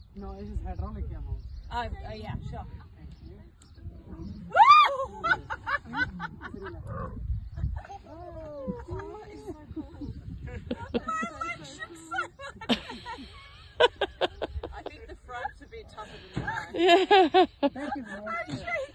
No, this is hydraulic amount. Yeah, sure. I think the front's a bit tougher than the back. Yeah. Thank you very much.